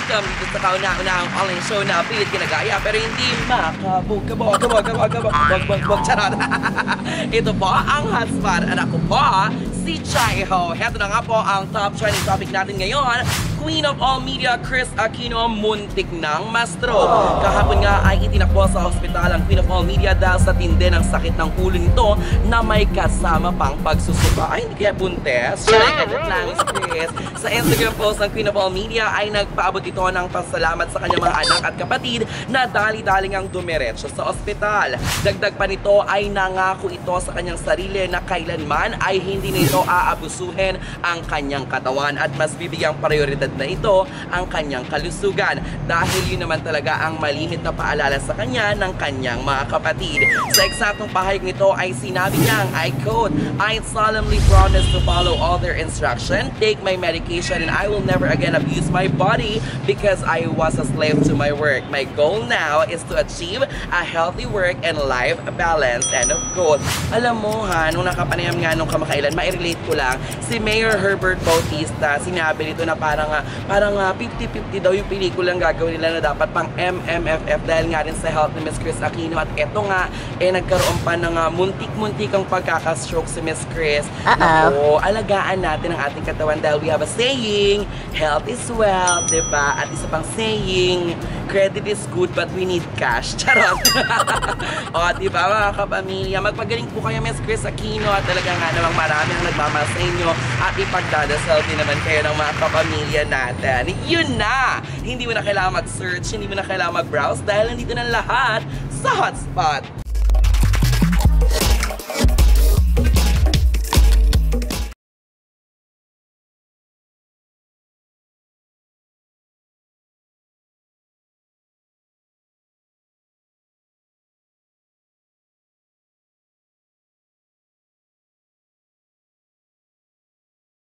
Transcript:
welcome dito sa kauna-unahang online show na pilit kinagaya pero hindi makabog. Wag, charot. Ito po ang hotspot at ako po si Chai Ho. Heto na nga po ang top trending topic natin ngayon. Queen of all media, Kris Aquino, muntik ng ma-stroke. Kahapon nga ay itinakbo sa ospital ang Queen of all media dahil sa tindi ng sakit ng ulo nito na may kasama pang pagsusuka. Ay, hindi kaya buntes. Edit lang, Kris. Sa Instagram post ng Queen of all media ay nagpaabot ito ng pasalamat sa kanyang mga anak at kapatid na dali-daling ang dumiretso sa ospital. Dagdag pa nito ay nangako ito sa kanyang sarili na kailanman ay hindi nito aabusuhin ang kanyang katawan at mas bibigyang prioridad na ito ang kanyang kalusugan dahil yun naman talaga ang malimit na paalala sa kanya ng kanyang mga kapatid. Sa eksaktong pahayag nito ay sinabi niyang, I quote, I solemnly promise to follow all their instruction, take my medication, and I will never again abuse my body because I was a slave to my work. My goal now is to achieve a healthy work and life balance. End of quote. Alam mo ha, nung nakapanayam nga nung kamakailan, ma-relate ko lang, si Mayor Herbert Bautista, sinabi nito na parang 50-50 daw yung pelikulang gagawin nila na dapat pang MMFF dahil nga rin sa health ni Miss Kris Aquino. At eto nga, nagkaroon pa ng muntik-muntikang pagkakastroke si Miss Kris. Naku, alagaan natin ang ating katawan dahil we have a saying, health is wealth, diba? At isa pang saying, credit is good but we need cash. Charot! O, diba mga kapamilya, magpagaling po kayo Miss Kris Aquino at talaga nga namang marami ang nagmamahal sa inyo at ipagdadasal din naman kayo ng mga kapamilya natin. Yun na! Hindi mo na kailangan mag-search, hindi mo na kailangan mag-browse dahil nandito na lahat sa hotspot.